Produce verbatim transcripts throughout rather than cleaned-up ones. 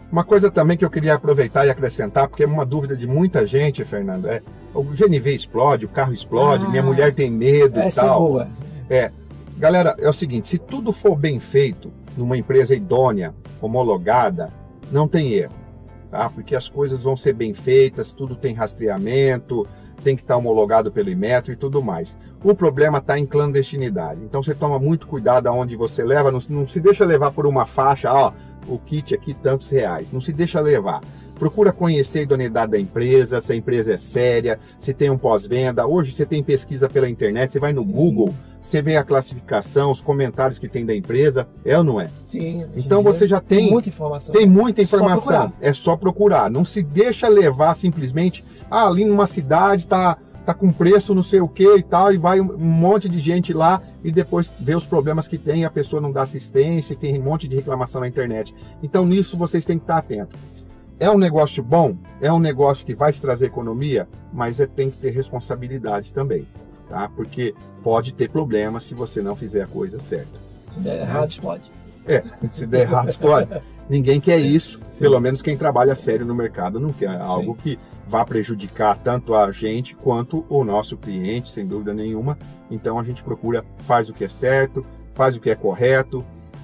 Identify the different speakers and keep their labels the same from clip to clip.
Speaker 1: Uma coisa também que eu queria aproveitar e acrescentar, porque é uma dúvida de muita gente, Fernando, é o G N V explode, o carro explode, ah, minha mulher tem medo e tal. É boa. É, galera, é o seguinte, se tudo for bem feito, numa empresa idônea, homologada, não tem erro, tá? Porque as coisas vão ser bem feitas, tudo tem rastreamento, tem que estar homologado pelo Inmetro e tudo mais. O problema está em clandestinidade, então você toma muito cuidado aonde você leva, não, não se deixa levar por uma faixa, ó, o kit aqui tantos reais, não se deixa levar. Procura conhecer a idoneidade da empresa, se a empresa é séria, se tem um pós-venda. Hoje você tem pesquisa pela internet, você vai no Sim. Google, você vê a classificação, os comentários que tem da empresa, é ou não é?
Speaker 2: Sim.
Speaker 1: Então você já tem,
Speaker 2: tem muita informação.
Speaker 1: Tem muita informação,
Speaker 2: só
Speaker 1: é só procurar. Não se deixa levar simplesmente, ah, ali numa cidade tá, tá com preço não sei o que e tal, e vai um monte de gente lá e depois vê os problemas que tem, a pessoa não dá assistência, tem um monte de reclamação na internet. Então nisso vocês têm que estar atentos. É um negócio bom, é um negócio que vai te trazer economia, mas é, tem que ter responsabilidade também, tá? Porque pode ter problema se você não fizer a coisa certa.
Speaker 2: Se der errado, explode.
Speaker 1: É, se der errado, explode. Ninguém quer isso, Sim. pelo menos quem trabalha sério no mercado não quer algo Sim. que vá prejudicar tanto a gente quanto o nosso cliente, sem dúvida nenhuma. Então a gente procura, faz o que é certo, faz o que é correto.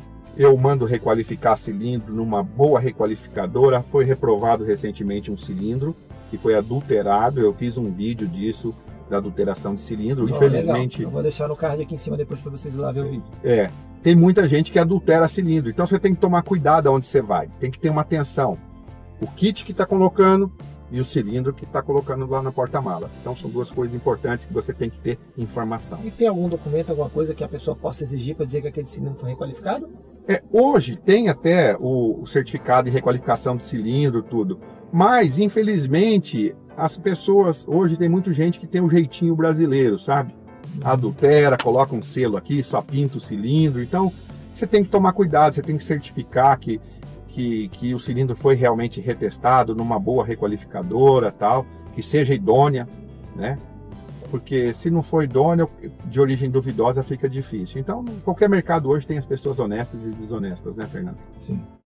Speaker 1: Eu mando requalificar cilindro numa boa requalificadora. Foi reprovado recentemente um cilindro que foi adulterado. Eu fiz um vídeo disso, da adulteração de cilindro. Oh, Infelizmente...
Speaker 2: Legal. Eu vou deixar no card aqui em cima depois para vocês ir lá ver o vídeo.
Speaker 1: É, tem muita gente que adultera cilindro. Então você tem que tomar cuidado aonde você vai. Tem que ter uma atenção. O kit que está colocando e o cilindro que está colocando lá na porta-malas. Então são duas coisas importantes que você tem que ter informação.
Speaker 2: E tem algum documento, alguma coisa que a pessoa possa exigir para dizer que aquele cilindro foi requalificado?
Speaker 1: É, hoje tem até o, o certificado de requalificação do cilindro, tudo. Mas, infelizmente, as pessoas... Hoje tem muita gente que tem um jeitinho brasileiro, sabe? Adultera, coloca um selo aqui, só pinta o cilindro. Então, você tem que tomar cuidado, você tem que certificar que, que, que o cilindro foi realmente retestado numa boa requalificadora, tal, que seja idônea, né? Porque se não for idôneo, de origem duvidosa, fica difícil. Então, qualquer mercado hoje tem as pessoas honestas e desonestas, né, Fernando?
Speaker 2: Sim.